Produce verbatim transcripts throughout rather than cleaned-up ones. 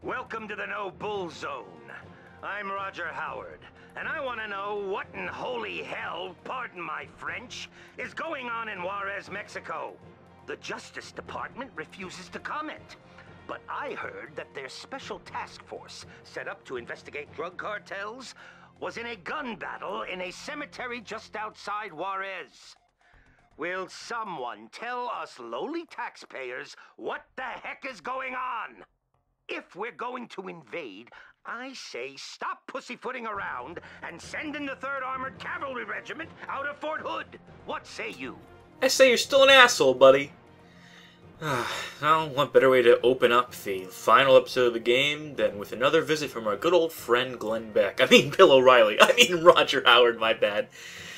Welcome to the No Bull Zone. I'm Roger Howard, and I want to know what in holy hell, pardon my French, is going on in Juarez, Mexico. The Justice Department refuses to comment. But I heard that their special task force, set up to investigate drug cartels, was in a gun battle in a cemetery just outside Juarez. Will someone tell us lowly taxpayers what the heck is going on? If we're going to invade, I say stop pussyfooting around and send in the third Armored Cavalry Regiment out of Fort Hood. What say you? I say you're still an asshole, buddy. Well, what better way to open up the final episode of the game than with another visit from our good old friend Glenn Beck. I mean Bill O'Reilly. I mean Roger Howard, my bad.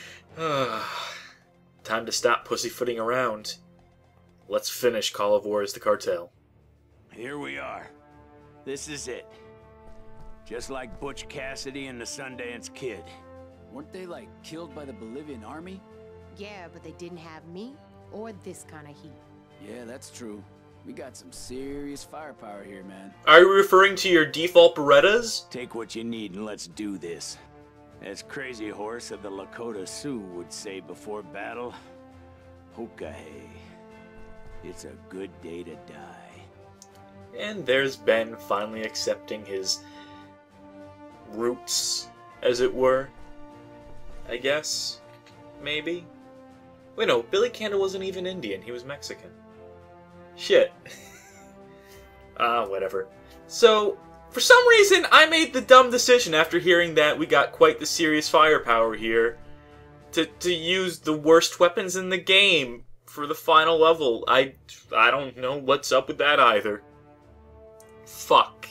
Time to stop pussyfooting around. Let's finish Call of Juarez the Cartel. Here we are. This is it. Just like Butch Cassidy and the Sundance Kid. Weren't they, like, killed by the Bolivian army? Yeah, but they didn't have me or this kind of heat. Yeah, that's true. We got some serious firepower here, man. Are you referring to your default Berettas? Take what you need and let's do this. As Crazy Horse of the Lakota Sioux would say before battle, Hokahe. It's a good day to die. And there's Ben finally accepting his roots, as it were. I guess. Maybe. Wait, no, Billy Candle wasn't even Indian, he was Mexican. Shit. Ah, whatever. So, for some reason, I made the dumb decision after hearing that we got quite the serious firepower here to, to use the worst weapons in the game for the final level. I, I don't know what's up with that either. Fuck.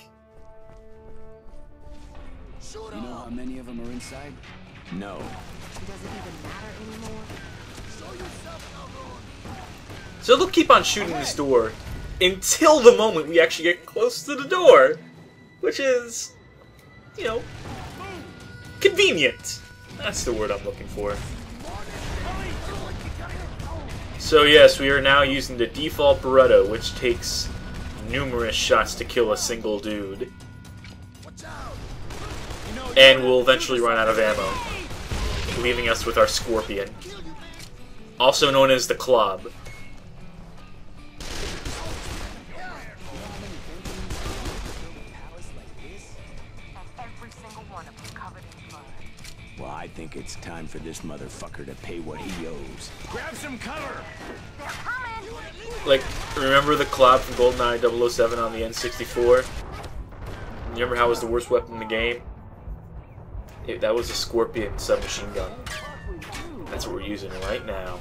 You know how many of them are inside? No. Does it even matter anymore? So they'll keep on shooting this door until the moment we actually get close to the door. Which is, you know, convenient. That's the word I'm looking for. So yes, we are now using the default Beretta, which takes numerous shots to kill a single dude. And we'll eventually run out of ammo, leaving us with our Scorpion, also known as the Club. Well, I think it's time for this motherfucker to pay what he owes. Grab some cover! Like, remember the Club from GoldenEye double oh seven on the N sixty-four? Remember how it was the worst weapon in the game? It, that was a Scorpion submachine gun. That's what we're using right now.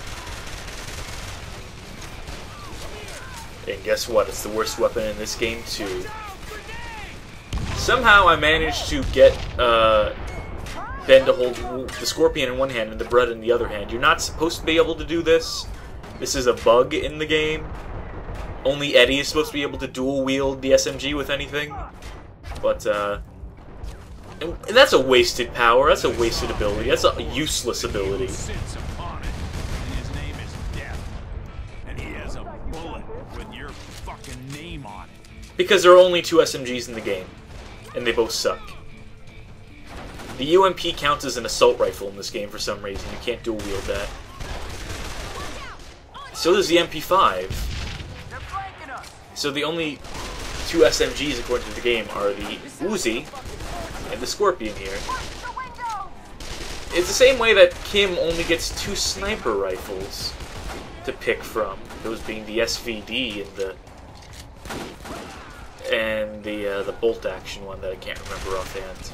And guess what? It's the worst weapon in this game too. Somehow I managed to get uh, Ben to hold the Scorpion in one hand and the Beretta in the other hand. You're not supposed to be able to do this. This is a bug in the game. Only Eddie is supposed to be able to dual wield the S M G with anything. But, uh... And that's a wasted power. That's a wasted ability. That's a useless ability. Because there are only two S M Gs in the game. And they both suck. The U M P counts as an assault rifle in this game for some reason. You can't dual wield that. So does the M P five. So the only two S M Gs according to the game are the Uzi and the Scorpion here. It's the same way that Kim only gets two sniper rifles to pick from. Those being the S V D and the and the uh, the bolt action one that I can't remember offhand.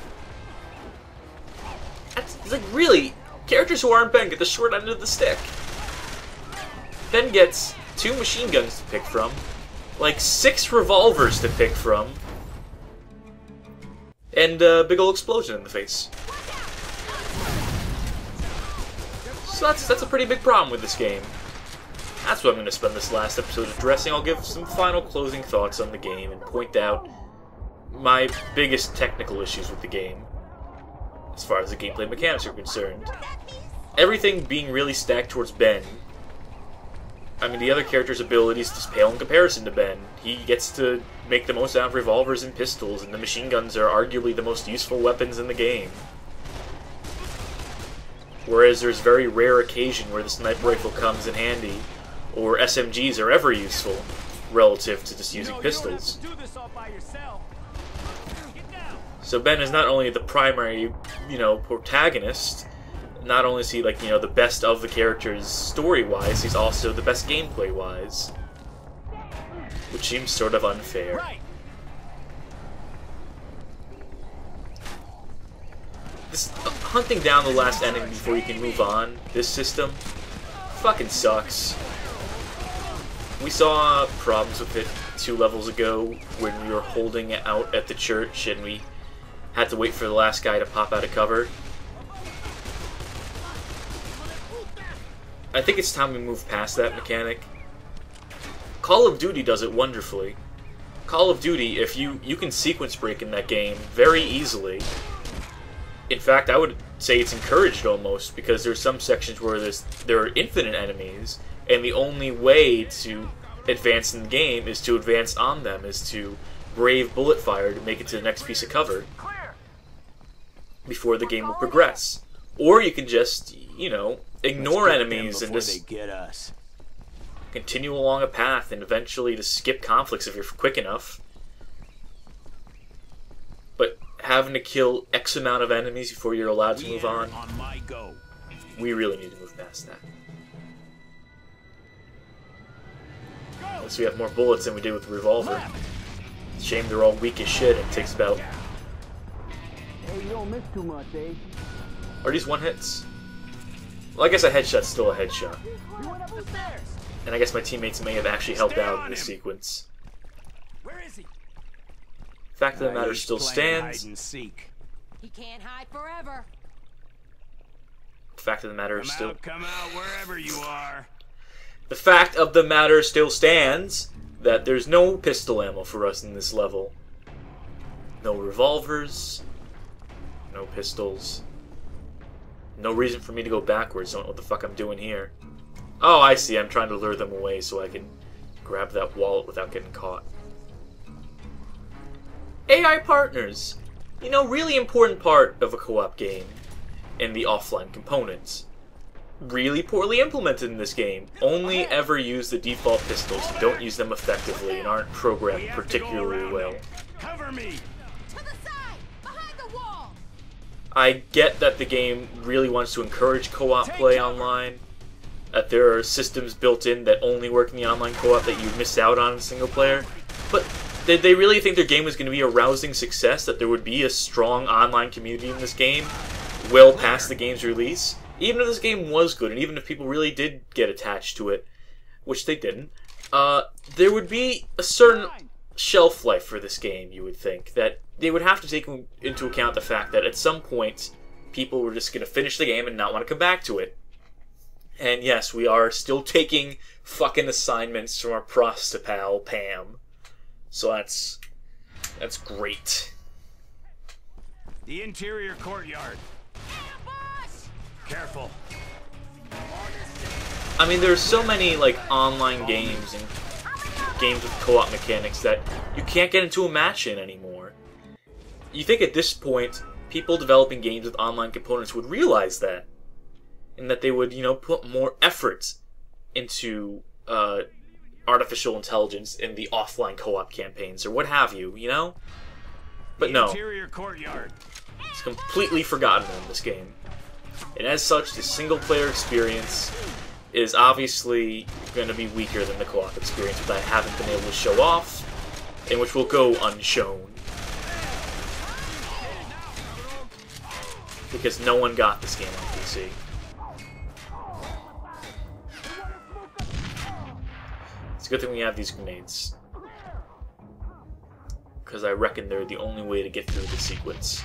That's it's like really characters who aren't Ben get the short end of the stick. Ben gets two machine guns to pick from, like six revolvers to pick from, and a big ol' explosion in the face. So that's, that's a pretty big problem with this game. That's what I'm going to spend this last episode addressing. I'll give some final closing thoughts on the game and point out my biggest technical issues with the game, as far as the gameplay mechanics are concerned. Everything being really stacked towards Ben I mean, the other character's abilities just pale in comparison to Ben. He gets to make the most out of revolvers and pistols, and the machine guns are arguably the most useful weapons in the game. Whereas there's very rare occasion where the sniper rifle comes in handy, or S M Gs are ever useful, relative to just using pistols. So Ben is not only the primary, you know, protagonist, not only is he, like, you know, the best of the characters story-wise, he's also the best gameplay-wise. Which seems sort of unfair. This, uh, hunting down the last enemy before you can move on, this system, fucking sucks. We saw problems with it two levels ago when we were holding it out at the church and we had to wait for the last guy to pop out of cover. I think it's time we move past that mechanic. Call of Duty does it wonderfully. Call of Duty, if you, you can sequence break in that game very easily. In fact, I would say it's encouraged almost, because there's some sections where there's, there are infinite enemies, and the only way to advance in the game is to advance on them, is to brave bullet fire to make it to the next piece of cover before the game will progress. Or you can just, you know, ignore enemies and just get us. continue along a path and eventually just skip conflicts if you're quick enough. But having to kill X amount of enemies before you're allowed to move on, on my go. we really need to move past that. Unless we have more bullets than we did with the revolver. Shame they're all weak as shit and it takes about... Hey, you don't miss too much, eh? Are these one hits? Well, I guess a headshot's still a headshot. And I guess my teammates may have actually helped out in this sequence. Where is he? Fact of the matter still stands. Hide and seek. He can't hide forever. Fact of the matter Come still... out, come out, wherever you are. The fact of the matter still stands that there's no pistol ammo for us in this level. No revolvers. No pistols. No reason for me to go backwards. Don't know what the fuck I'm doing here. Oh, I see. I'm trying to lure them away so I can grab that wallet without getting caught. A I partners. You know, really important part of a co-op game. And the offline components. Really poorly implemented in this game. Only ever use the default pistols. Don't use them effectively and aren't programmed particularly well. Cover me. To the side! Behind the wall! I get that the game really wants to encourage co-op play online. That there are systems built in that only work in the online co-op that you miss out on in single player. But did they really think their game was going to be a rousing success? That there would be a strong online community in this game well past the game's release? Even if this game was good, and even if people really did get attached to it, which they didn't, uh, there would be a certain shelf life for this game, you would think. That they would have to take into account the fact that at some point, people were just going to finish the game and not want to come back to it. And yes, we are still taking fucking assignments from our prostapal, Pam. So that's... that's great. The interior courtyard. Careful. I mean, there's so many, like, online games and games with co-op mechanics that you can't get into a match in anymore. You think at this point, people developing games with online components would realize that. And that they would, you know, put more effort into uh, artificial intelligence in the offline co-op campaigns, or what have you, you know? But no. Interior courtyard. It's completely forgotten in this game. And as such, the single-player experience is obviously going to be weaker than the co-op experience, which I haven't been able to show off, and which will go unshown. Because no one got this game on P C. It's a good thing we have these grenades. Because I reckon they're the only way to get through the sequence.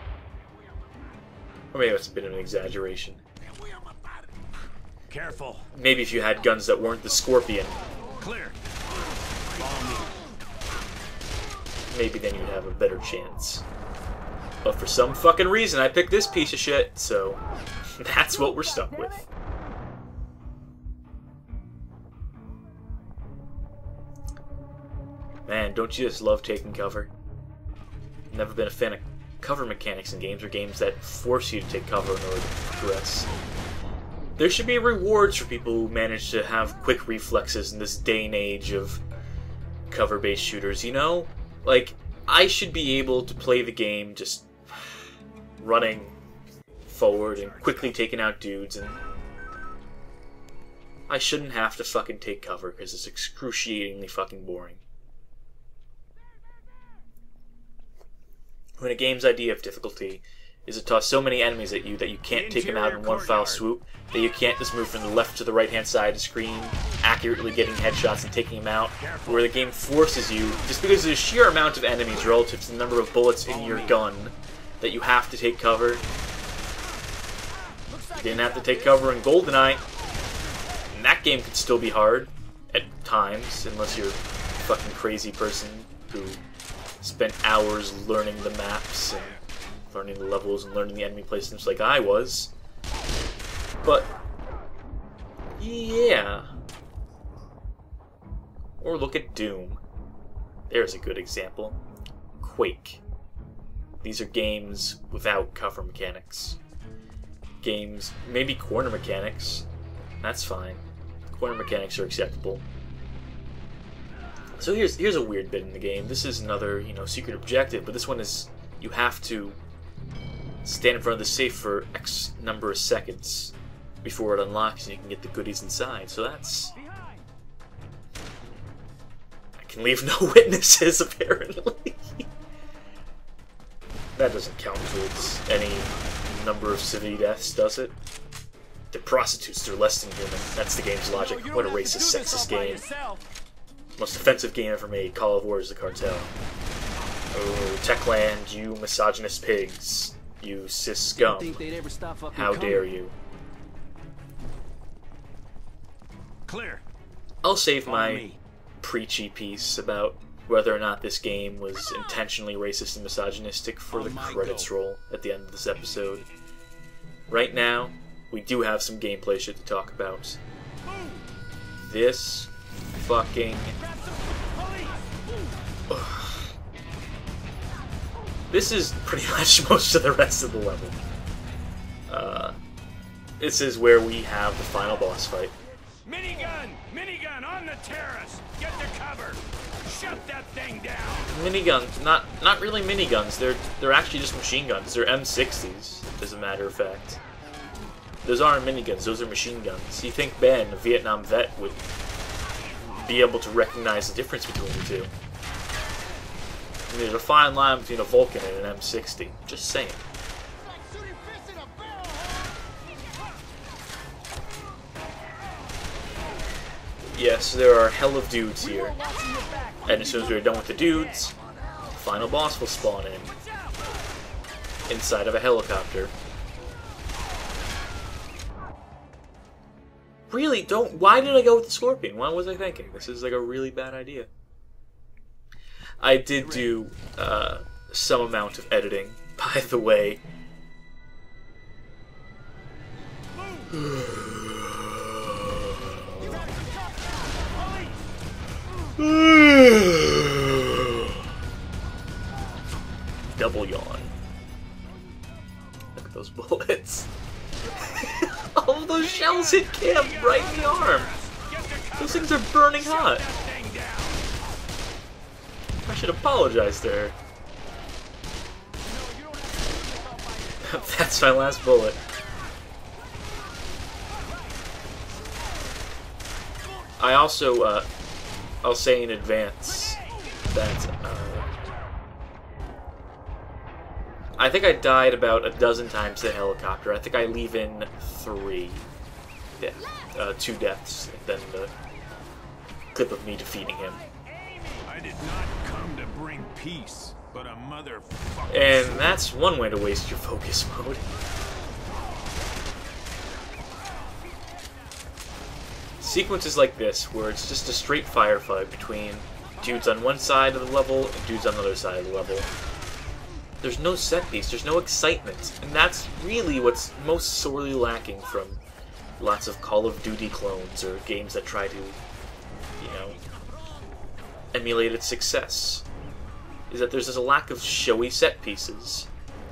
Or maybe it's a bit of an exaggeration. Careful. Maybe if you had guns that weren't the Scorpion, Clear. Follow me. maybe then you'd have a better chance. But for some fucking reason, I picked this piece of shit, so that's what we're stuck with. man, don't you just love taking cover? Never been a fan of cover mechanics in games or games that force you to take cover in order to progress. There should be rewards for people who manage to have quick reflexes in this day and age of cover-based shooters, you know? Like, I should be able to play the game just running forward and quickly taking out dudes, and I shouldn't have to fucking take cover because it's excruciatingly fucking boring. When a game's idea of difficulty is to toss so many enemies at you that you can't take them out in one foul swoop, that you can't just move from the left to the right hand side of the screen, accurately getting headshots and taking them out, where the game forces you, just because of the sheer amount of enemies relative to the number of bullets in your gun, that you have to take cover. You didn't have to take cover in GoldenEye, and that game could still be hard at times, unless you're a fucking crazy person who spent hours learning the maps and learning the levels and learning the enemy placements like I was. But yeah. Or look at Doom. There's a good example. Quake. These are games without cover mechanics. Games, maybe corner mechanics. That's fine. Corner mechanics are acceptable. So here's here's a weird bit in the game. This is another, you know, secret objective, but this one is you have to stand in front of the safe for X number of seconds before it unlocks and you can get the goodies inside. So that's... I can leave no witnesses, apparently. That doesn't count towards any number of civilian deaths, does it? They're prostitutes, they're less than human. That's the game's logic. What a racist, sexist game. Most offensive game ever made. Call of War is the cartel. Oh, Techland, you misogynist pigs. You cis scum. How dare you? Clear. I'll save my preachy piece about whether or not this game was intentionally racist and misogynistic for the credits roll at the end of this episode. Right now, we do have some gameplay shit to talk about. This fucking... Ugh. This is pretty much most of the rest of the level. Uh, this is where we have the final boss fight. Minigun! Minigun on the terrace! Get to cover! Shut that thing down! Miniguns, not not really miniguns. They're they're actually just machine guns. They're M sixties, as a matter of fact. Those aren't miniguns. Those are machine guns. You think Ben, a Vietnam vet, would be able to recognize the difference between the two? I mean, there's a fine line between a Vulcan and an M sixty. Just saying. Yes, there are hell of dudes here. And as soon as we're done with the dudes, the final boss will spawn in. Inside of a helicopter. Really, don't... Why did I go with the Scorpion? What was I thinking? This is like a really bad idea. I did do uh, some amount of editing, by the way. Double yawn. Look at those bullets. All of those shells hit Cam right in the arm. Those things are burning hot. I should apologize to her. That's my last bullet. I also, uh, I'll say in advance that, uh, I think I died about a dozen times to the helicopter. I think I leave in three deaths, uh, two deaths, and then the clip of me defeating him. I did not come to bring peace, but a motherfucker. And that's one way to waste your focus mode. Sequences like this, where it's just a straight firefight between dudes on one side of the level and dudes on the other side of the level. There's no set piece, there's no excitement, and that's really what's most sorely lacking from lots of Call of Duty clones or games that try to, you know, emulated success, is that there's just a lack of showy set pieces.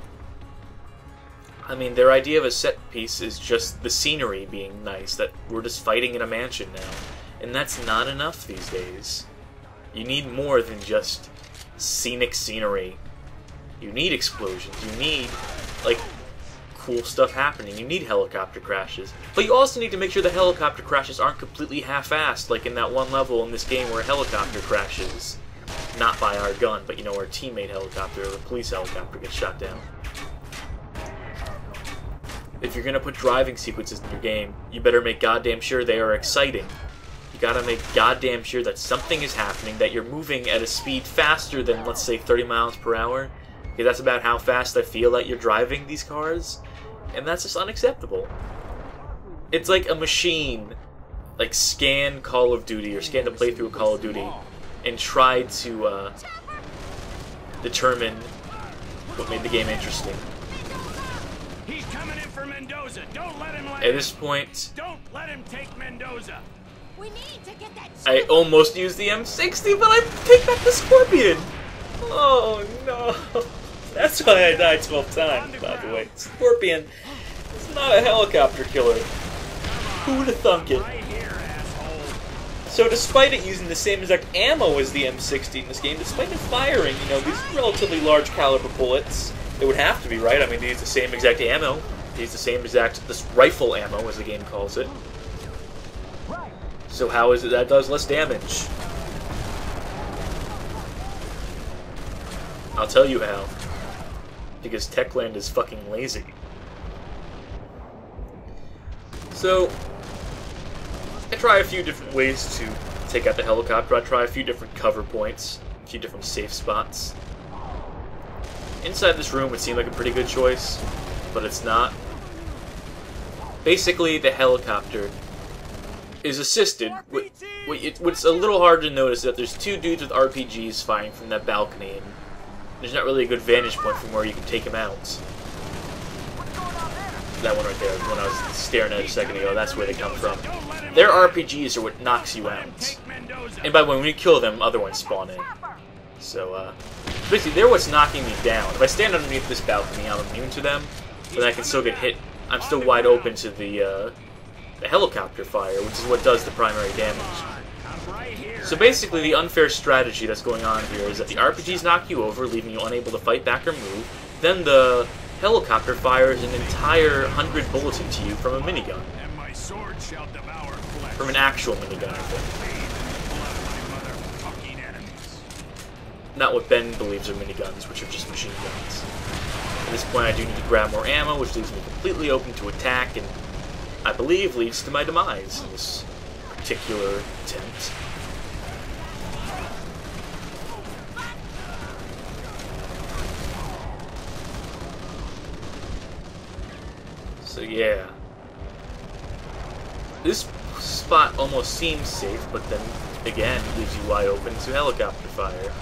I mean, their idea of a set piece is just the scenery being nice, that we're just fighting in a mansion now. And that's not enough these days. You need more than just scenic scenery. You need explosions. You need, like, cool stuff happening. You need helicopter crashes. But you also need to make sure the helicopter crashes aren't completely half-assed, like in that one level in this game where a helicopter crashes. Not by our gun, but, you know, our teammate helicopter or a police helicopter gets shot down. If you're gonna put driving sequences in your game, you better make goddamn sure they are exciting. You gotta make goddamn sure that something is happening, that you're moving at a speed faster than, let's say, thirty miles per hour. Because that's about how fast I feel that you're driving these cars. And that's just unacceptable. It's like a machine, like, scan Call of Duty, or scan the playthrough of Call of Duty, and try to, uh, determine what made the game interesting. He's coming in for Mendoza. Don't let him land. At this point, Don't let him take Mendoza. We need to get that I almost used the M sixty, but I picked back the Scorpion! Oh no. That's why I died twelve times, by the way. Scorpion is not a helicopter killer. Who would have thunk it? Right here, asshole. So despite it using the same exact ammo as the M sixty in this game, despite it firing, you know, these relatively large caliber bullets, it would have to be, right? I mean, they use the same exact ammo. They use the same exact, this rifle ammo, as the game calls it. So how is it that does less damage? I'll tell you how. Because Techland is fucking lazy. So, I try a few different ways to take out the helicopter. I try a few different cover points, a few different safe spots. Inside this room would seem like a pretty good choice, but it's not. Basically, the helicopter is assisted. What's a little hard to notice is that there's two dudes with R P Gs firing from that balcony, and there's not really a good vantage point from where you can take them out. That one right there, the one I was staring at a second ago, that's where they come from. Their R P Gs are what knocks you out. And by the way, when you kill them, other ones spawn in. So, uh, basically, they're what's knocking me down. If I stand underneath this balcony, I'm immune to them, but I can still get hit. I'm still wide open to the, uh, the helicopter fire, which is what does the primary damage. So basically, the unfair strategy that's going on here is that the R P Gs knock you over, leaving you unable to fight back or move. Then the helicopter fires an entire hundred bullets into you from a minigun. From an actual minigun, I think. Not what Ben believes are miniguns, which are just machine guns. At this point, I do need to grab more ammo, which leaves me completely open to attack, and I believe leads to my demise in this particular attempt. So yeah. This spot almost seems safe, but then again leaves you wide open to helicopter fire.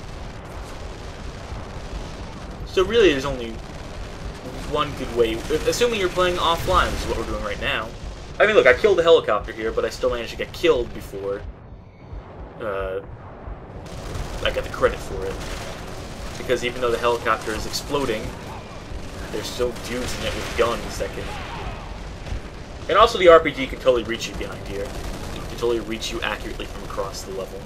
So really there's only one good way, assuming you're playing offline, which is what we're doing right now. I mean, look, I killed the helicopter here, but I still managed to get killed before uh, I got the credit for it. Because even though the helicopter is exploding, there's still dudes in it with guns that can... And also the R P G can totally reach you behind here. It can totally reach you accurately from across the level.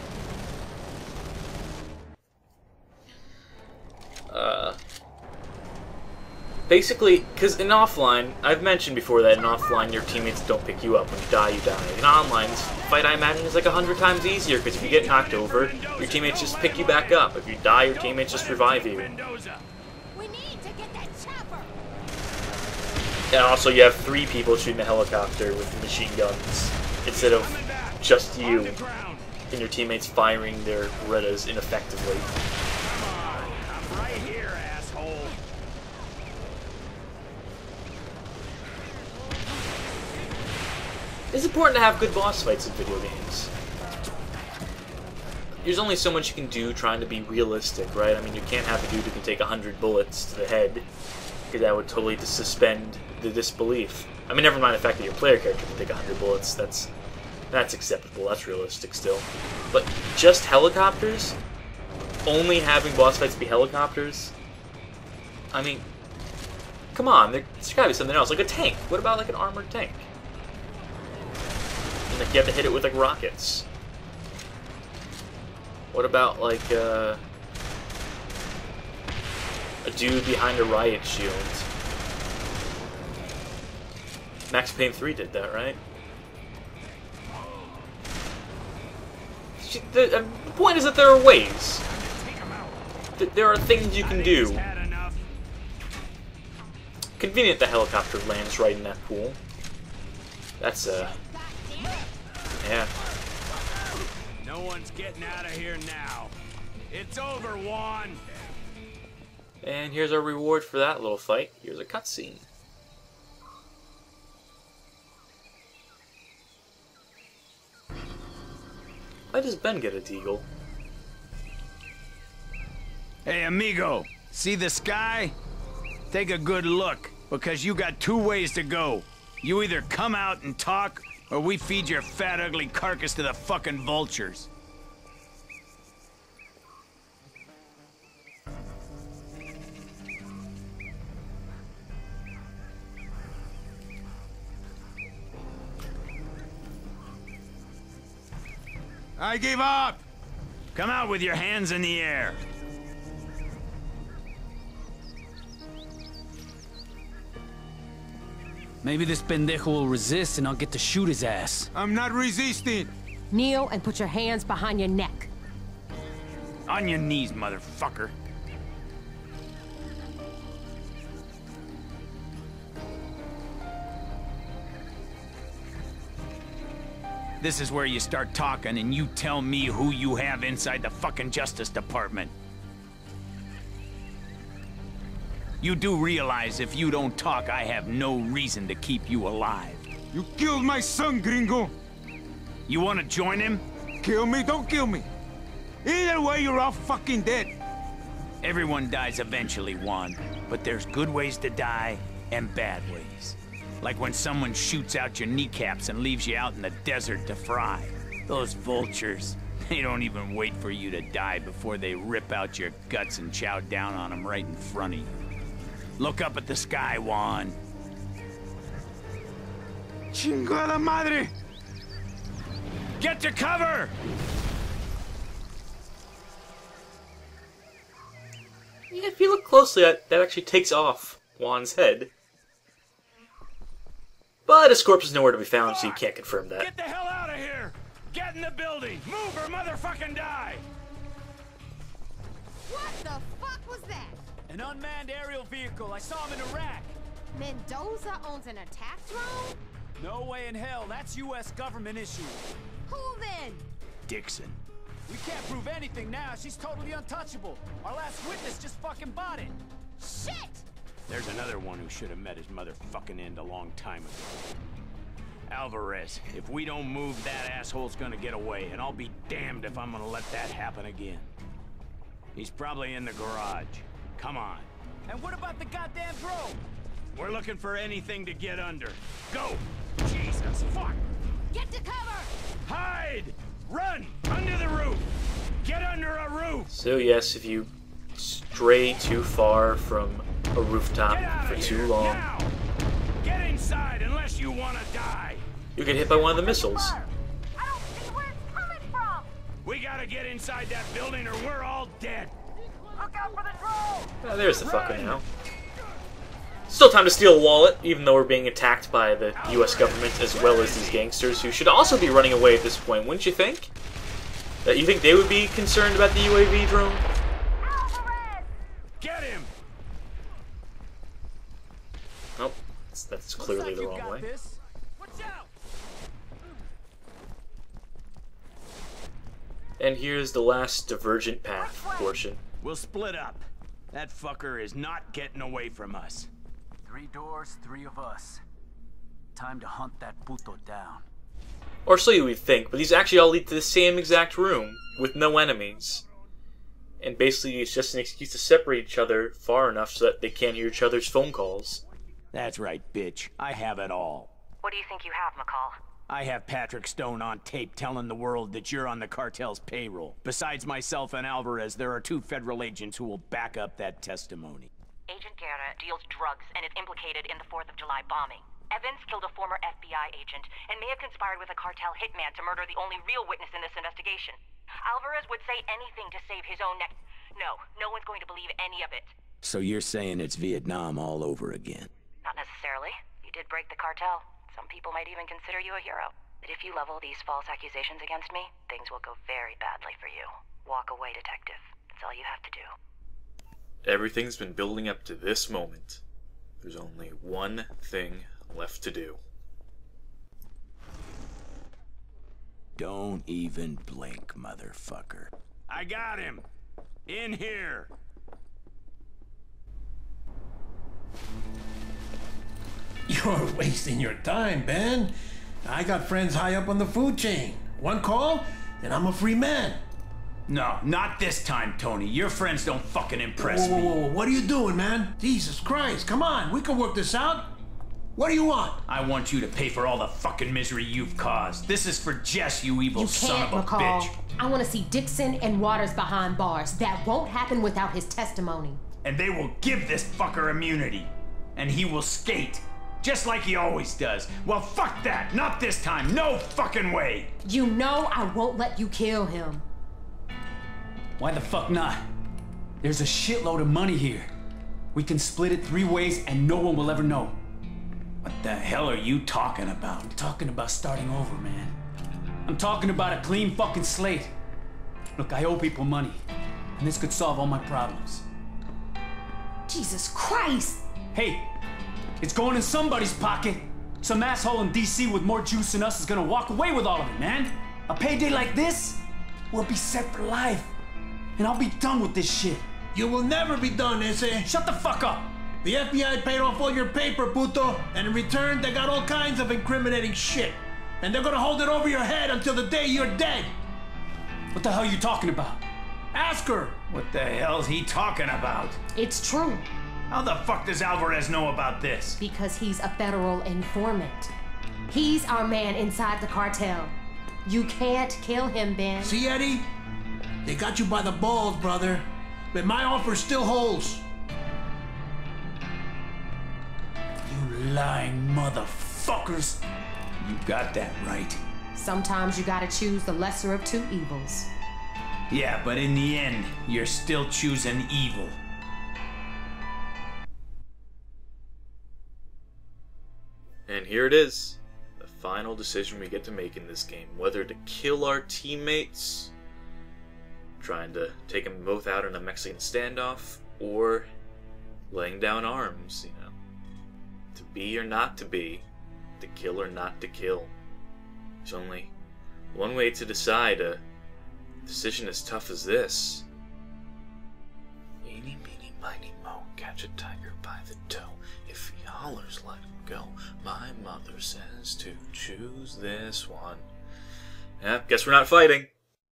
Uh... Basically, because in offline, I've mentioned before that in offline your teammates don't pick you up. When you die, you die. In online, this fight, I imagine, is like a hundred times easier, because if you get knocked over, your teammates just pick you back up. If you die, your teammates just revive you. We need to get that chopper. And also, you have three people shooting the helicopter with machine guns, instead of just you, and your teammates firing their Berettas ineffectively. It's important to have good boss fights in video games. There's only so much you can do trying to be realistic, right? I mean, you can't have a dude who can take a hundred bullets to the head, because that would totally suspend the disbelief. I mean, never mind the fact that your player character can take a hundred bullets. That's That's acceptable, that's realistic still. But just helicopters? Only having boss fights be helicopters? I mean, come on, there's gotta be something else. Like a tank. What about like an armored tank? And like you have to hit it with like rockets. What about like uh, a dude behind a riot shield? Max Payne three did that, right? The point is that there are ways. There are things you can do. Convenient the helicopter lands right in that pool. That's, uh... yeah. No one's getting out of here now. It's over, Juan. And here's our reward for that little fight. Here's a cutscene. Why does Ben get a deagle? Hey, amigo. See the sky? Take a good look, because you got two ways to go. You either come out and talk, or we feed your fat, ugly carcass to the fucking vultures. I give up! Come out with your hands in the air. Maybe this pendejo will resist and I'll get to shoot his ass. I'm not resisting. Kneel and put your hands behind your neck. On your knees, motherfucker. This is where you start talking and you tell me who you have inside the fucking Justice Department. You do realize if you don't talk, I have no reason to keep you alive. You killed my son, gringo. You want to join him? Kill me, don't kill me. Either way, you're all fucking dead. Everyone dies eventually, Juan. But there's good ways to die and bad ways. Like when someone shoots out your kneecaps and leaves you out in the desert to fry. Those vultures, they don't even wait for you to die before they rip out your guts and chow down on them right in front of you. Look up at the sky, Juan. Chingada madre! Get to cover! Yeah, if you look closely, that, that actually takes off Juan's head. But his corpse is nowhere to be found, so you can't confirm that. Get the hell out of here! Get in the building! Move or motherfucking die! What the fuck was that? An unmanned aerial vehicle. I saw him in Iraq. Mendoza owns an attack drone? No way in hell. That's U S government issue. Who then? Dixon. We can't prove anything now. She's totally untouchable. Our last witness just fucking bought it. Shit! There's another one who should have met his motherfucking end a long time ago. Alvarez, if we don't move, that asshole's gonna get away, and I'll be damned if I'm gonna let that happen again. He's probably in the garage. Come on. And what about the goddamn drone? We're looking for anything to get under. Go! Jesus, fuck! Get to cover! Hide! Run! Under the roof! Get under a roof! So yes, if you stray too far from a rooftop for too long, now. Get inside unless you want to die. you get hit by one of the missiles. I don't see where it's coming from! We gotta get inside that building or we're all dead. Look out for the drone! Ah, there's the fucker now. Still time to steal a wallet, even though we're being attacked by the U S government as well as these gangsters who should also be running away at this point, wouldn't you think? That you think they would be concerned about the U A V drone? Alvarez! Get him! Nope, that's, that's clearly the wrong way. This. Watch out! And here's the last divergent path portion. We'll split up. That fucker is not getting away from us. Three doors, three of us. Time to hunt that puto down. Or so you would think, but these actually all lead to the same exact room, with no enemies. And basically it's just an excuse to separate each other far enough so that they can't hear each other's phone calls. That's right, bitch. I have it all. What do you think you have, McCall? I have Patrick Stone on tape telling the world that you're on the cartel's payroll. Besides myself and Alvarez, there are two federal agents who will back up that testimony. Agent Guerra deals drugs and is implicated in the fourth of July bombing. Evans killed a former F B I agent and may have conspired with a cartel hitman to murder the only real witness in this investigation. Alvarez would say anything to save his own neck. No, no one's going to believe any of it. So you're saying it's Vietnam all over again? Not necessarily. You did break the cartel. Some people might even consider you a hero. But if you level these false accusations against me, things will go very badly for you. Walk away, detective. That's all you have to do. Everything's been building up to this moment. There's only one thing left to do. Don't even blink, motherfucker. I got him! In here! You're wasting your time, Ben. I got friends high up on the food chain. One call, and I'm a free man. No, not this time, Tony. Your friends don't fucking impress whoa, whoa, whoa, me. whoa. What are you doing, man? Jesus Christ, come on, we can work this out. What do you want? I want you to pay for all the fucking misery you've caused. This is for Jess, you evil You son can't, of a McCall. bitch. I want to see Dixon and Waters behind bars. That won't happen without his testimony. And they will give this fucker immunity. And he will skate. Just like he always does. Well, fuck that. Not this time. No fucking way. You know I won't let you kill him. Why the fuck not? There's a shitload of money here. We can split it three ways and no one will ever know. What the hell are you talking about? I'm talking about starting over, man. I'm talking about a clean fucking slate. Look, I owe people money, and this could solve all my problems. Jesus Christ! Hey, it's going in somebody's pocket. Some asshole in D C with more juice than us is gonna walk away with all of it, man. A payday like this will be set for life. And I'll be done with this shit. You will never be done, Ese. Shut the fuck up! The F B I paid off all your paper, puto, and in return, they got all kinds of incriminating shit. And they're gonna hold it over your head until the day you're dead. What the hell are you talking about? Ask her. What the hell's he talking about? It's true, How the fuck does Alvarez know about this? because he's a federal informant. He's our man inside the cartel. You can't kill him, Ben. See, Eddie? They got you by the balls, brother. But my offer still holds. You lying motherfuckers. You got that right. Sometimes you gotta choose the lesser of two evils. Yeah, but in the end, you're still choosing evil. And here it is. The final decision we get to make in this game. Whether to kill our teammates, trying to take them both out in a Mexican standoff, or laying down arms, you know. To be or not to be, to kill or not to kill. There's only one way to decide a decision as tough as this. Eeny, meeny, miny, moe, catch a tiger by the toe. If he hollers, let him go. My mother says to choose this one. Yeah, guess we're not fighting.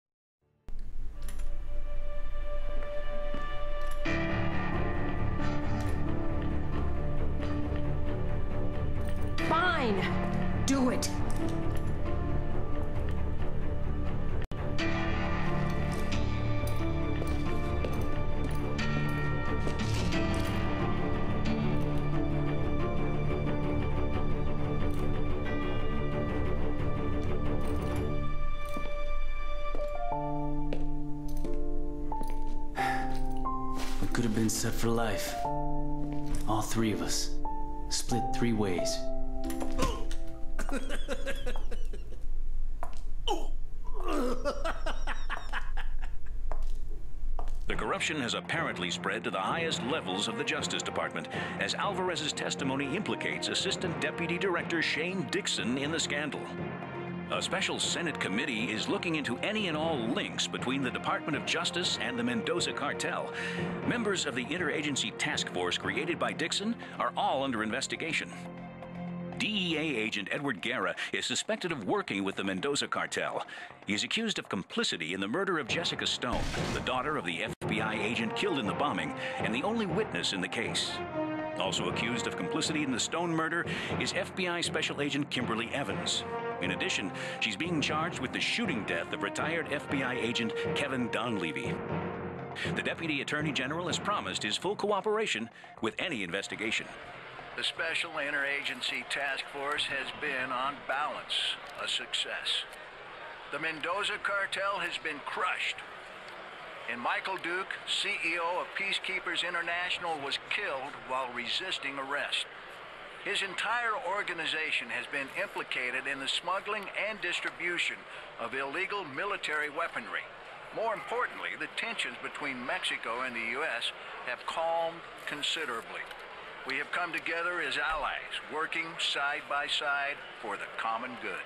Fine. Do it. We could have been set for life. All three of us. Split three ways. The corruption has apparently spread to the highest levels of the Justice Department, as Alvarez's testimony implicates Assistant Deputy Director Shane Dixon in the scandal. A special Senate committee is looking into any and all links between the Department of Justice and the Mendoza cartel. Members of the interagency task force created by Dixon are all under investigation. D E A agent Edward Guerra is suspected of working with the Mendoza cartel. He is accused of complicity in the murder of Jessica Stone, the daughter of the F B I agent killed in the bombing, and the only witness in the case. Also accused of complicity in the Stone murder is F B I Special Agent Kimberly Evans. In addition, she's being charged with the shooting death of retired F B I agent Kevin Donlevy. The Deputy Attorney General has promised his full cooperation with any investigation. The Special Interagency Task Force has been, on balance, a success. The Mendoza cartel has been crushed. And Michael Duke, C E O of Peacekeepers International, was killed while resisting arrest. His entire organization has been implicated in the smuggling and distribution of illegal military weaponry. More importantly, the tensions between Mexico and the U S have calmed considerably. We have come together as allies, working side by side for the common good.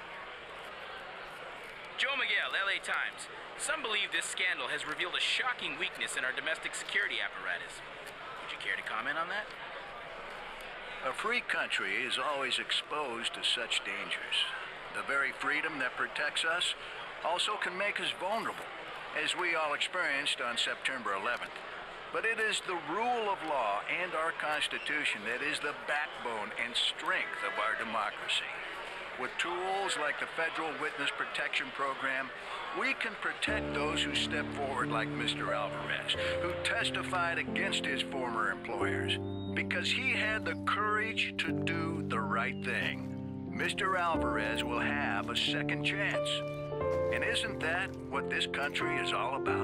Joe Miguel, L A Times. Some believe this scandal has revealed a shocking weakness in our domestic security apparatus. Would you care to comment on that? A free country is always exposed to such dangers. The very freedom that protects us also can make us vulnerable, as we all experienced on September eleventh. But it is the rule of law and our Constitution that is the backbone and strength of our democracy. With tools like the Federal Witness Protection Program, we can protect those who step forward like Mister Alvarez, who testified against his former employers, because he had the courage to do the right thing. Mister Alvarez will have a second chance. And isn't that what this country is all about?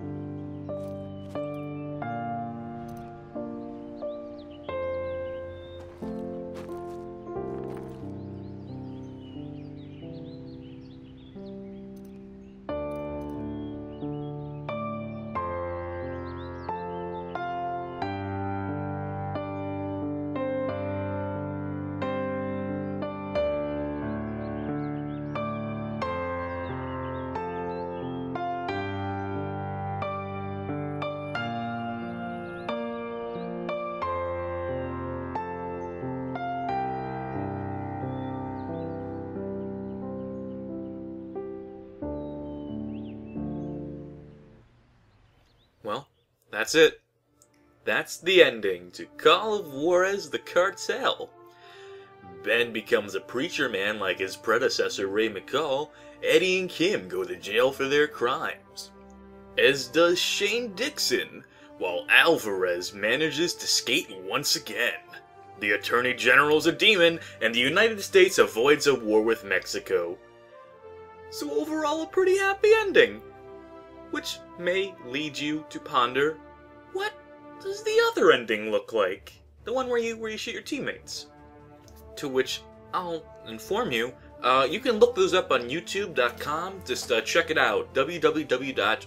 Well, that's it. That's the ending to Call of Juarez the Cartel. Ben becomes a preacher man like his predecessor Ray McCall. Eddie and Kim go to jail for their crimes, as does Shane Dixon, while Alvarez manages to skate once again. The Attorney General's a demon, and the United States avoids a war with Mexico. So overall, a pretty happy ending. Which may lead you to ponder, what does the other ending look like? The one where you where you shoot your teammates. To which I'll inform you, uh, you can look those up on YouTube dot com. Just uh, check it out, w w w dot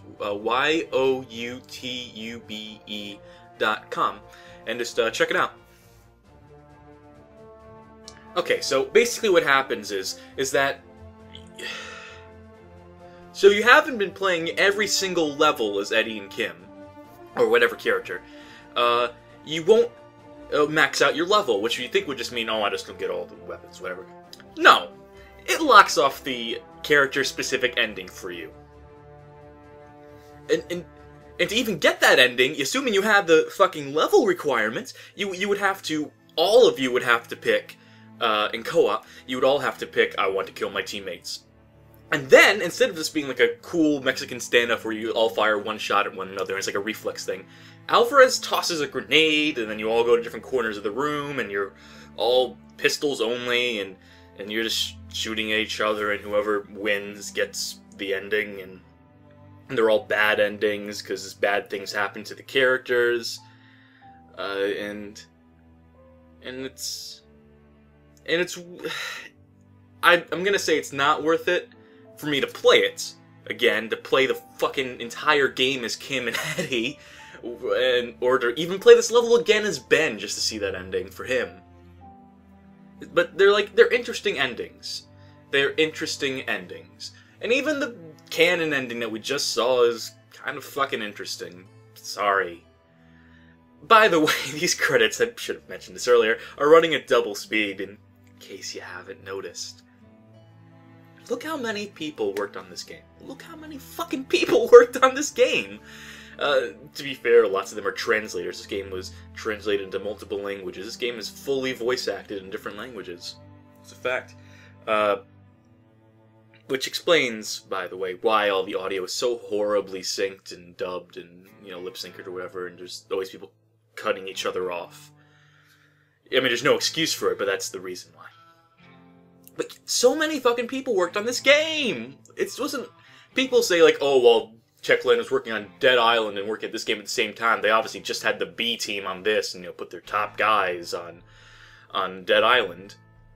youtube dot com, and just uh, check it out. Okay, so basically what happens is is that. So you haven't been playing every single level as Eddie and Kim, or whatever character. Uh, you won't uh, max out your level, which you think would just mean, oh, I just don't get all the weapons, whatever. No, it locks off the character-specific ending for you. And, and and to even get that ending, assuming you have the fucking level requirements, you you would have to, all of you would have to pick, uh, in co-op, you would all have to pick, I want to kill my teammates. And then, instead of this being like a cool Mexican standoff where you all fire one shot at one another, it's like a reflex thing, Alvarez tosses a grenade, and then you all go to different corners of the room, and you're all pistols only, and, and you're just shooting at each other, and whoever wins gets the ending, and, and they're all bad endings, because bad things happen to the characters, uh, and, and it's, and it's, I, I'm gonna say it's not worth it for me to play it, again, to play the fucking entire game as Kim and Eddie, and, or to even play this level again as Ben, just to see that ending for him. But they're like, they're interesting endings. They're interesting endings. And even the canon ending that we just saw is kind of fucking interesting. Sorry. By the way, these credits, I should have mentioned this earlier, are running at double speed, in case you haven't noticed. Look how many people worked on this game. Look how many fucking people worked on this game. Uh, to be fair, lots of them are translators. This game was translated into multiple languages. This game is fully voice acted in different languages. It's a fact. Uh, which explains, by the way, why all the audio is so horribly synced and dubbed and, you know, lip-synced or whatever, and there's always people cutting each other off. I mean, there's no excuse for it, but that's the reason why. But so many fucking people worked on this game! It wasn't... People say, like, oh, well, Techland was working on Dead Island and working at this game at the same time. They obviously just had the B team on this and, you know, put their top guys on on Dead Island.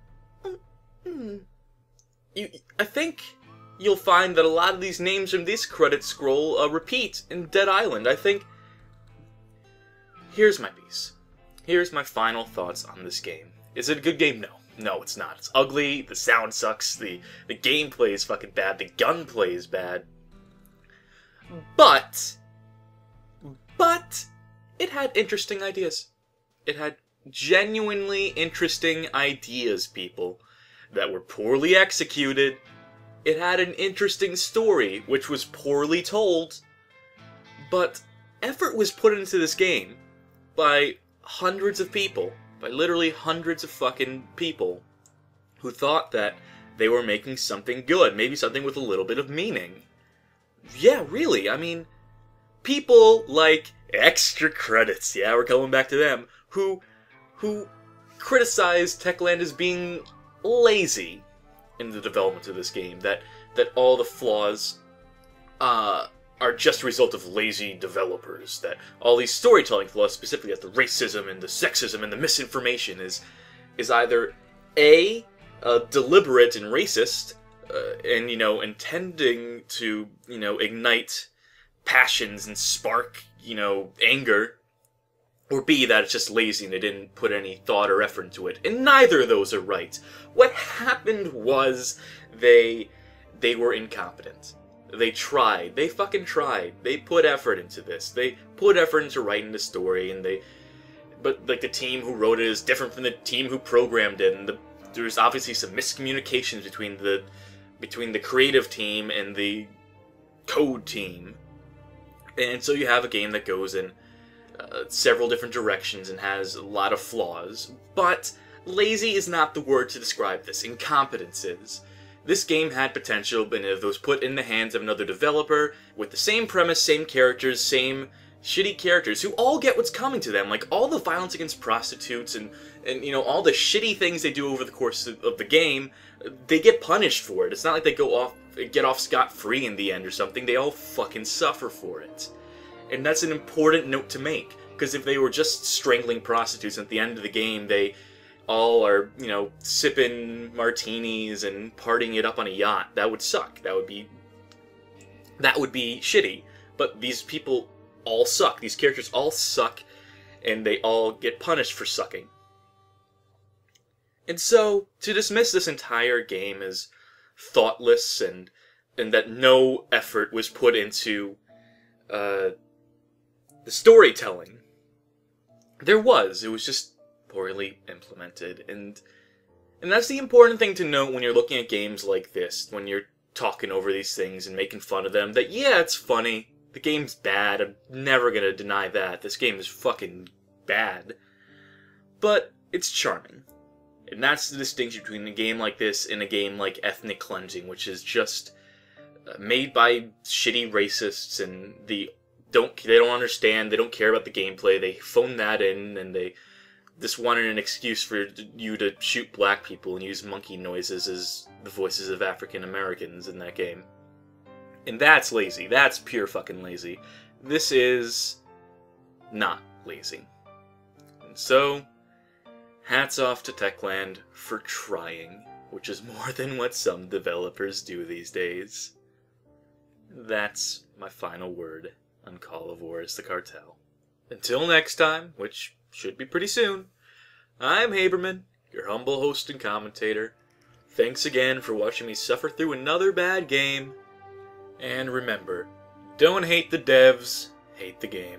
You, I think you'll find that a lot of these names from this credit scroll uh, repeat in Dead Island. I think... Here's my piece. Here's my final thoughts on this game. Is it a good game? No. No, it's not. It's ugly, the sound sucks, the, the gameplay is fucking bad, the gunplay is bad. But... But... It had interesting ideas. It had genuinely interesting ideas, people, that were poorly executed. It had an interesting story, which was poorly told. But effort was put into this game by hundreds of people, by literally hundreds of fucking people, who thought that they were making something good, maybe something with a little bit of meaning. Yeah, really, I mean, people like Extra Credits, yeah, we're coming back to them, who, who criticized Techland as being lazy in the development of this game, that, that all the flaws, uh... are just a result of lazy developers, that all these storytelling flaws, specifically that the racism and the sexism and the misinformation is is either A, uh, deliberate and racist, uh, and, you know, intending to, you know, ignite passions and spark, you know, anger, or B, that it's just lazy and they didn't put any thought or effort into it. And neither of those are right. What happened was they they were incompetent. They tried. They fucking tried. They put effort into this. They put effort into writing the story, and they... But, like, the team who wrote it is different from the team who programmed it, and the, there's obviously some miscommunications between the between the creative team and the code team. And so you have a game that goes in uh, several different directions and has a lot of flaws. But lazy is not the word to describe this. Incompetence is. This game had potential, and if it was put in the hands of another developer, with the same premise, same characters, same shitty characters, who all get what's coming to them, like all the violence against prostitutes, and, and you know, all the shitty things they do over the course of, of the game, they get punished for it. It's not like they go off, get off scot-free in the end or something, they all fucking suffer for it. And that's an important note to make, because if they were just strangling prostitutes, and at the end of the game they all are, you know, sipping martinis and partying it up on a yacht, that would suck. That would be... That would be shitty. But these people all suck. These characters all suck, and they all get punished for sucking. And so, to dismiss this entire game as thoughtless and and that no effort was put into uh, the storytelling, there was. It was just poorly implemented, and and that's the important thing to note when you're looking at games like this, when you're talking over these things and making fun of them, that yeah, it's funny, the game's bad, I'm never gonna deny that, this game is fucking bad, but it's charming. And that's the distinction between a game like this and a game like Ethnic Cleansing, which is just made by shitty racists, and the don't they don't understand, they don't care about the gameplay, they phone that in, and they just wanted an excuse for you to shoot black people and use monkey noises as the voices of African Americans in that game. And that's lazy. That's pure fucking lazy. This is not lazy. And so, hats off to Techland for trying, which is more than what some developers do these days. That's my final word on Call of Juarez: The Cartel. Until next time, which should be pretty soon, I'm Haberman, your humble host and commentator. Thanks again for watching me suffer through another bad game. And remember, don't hate the devs, hate the game.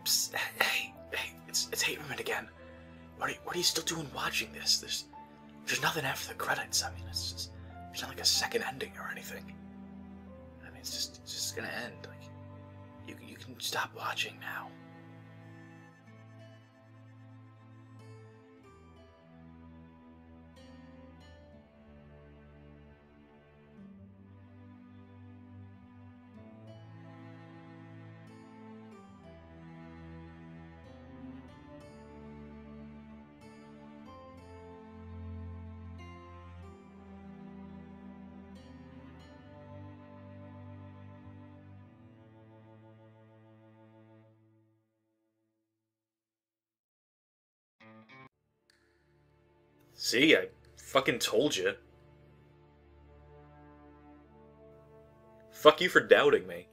Psst, hey, hey, it's it's Haberman again. What are you, what are you still doing watching this? There's there's nothing after the credits. I mean, it's just it's not like a second ending or anything. I mean, it's just it's just gonna end. Like, you you can stop watching now. See, I fucking told you. Fuck you for doubting me.